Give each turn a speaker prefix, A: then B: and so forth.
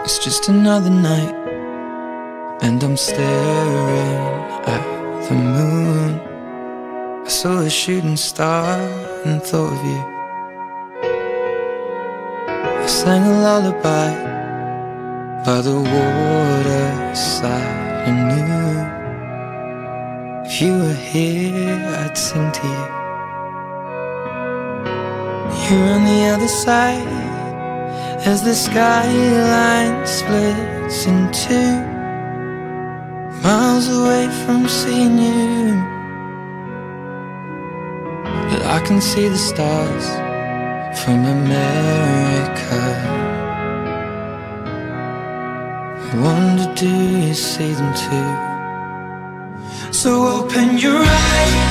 A: It's just another night, and I'm staring at the moon. I saw a shooting star and thought of you. I sang a lullaby by the waterside and knew if you were here, I'd sing to you. You're on the other side as the skyline splits in two, miles away from seeing you. But I can see the stars from America. I wonder, do you see them too? So open your eyes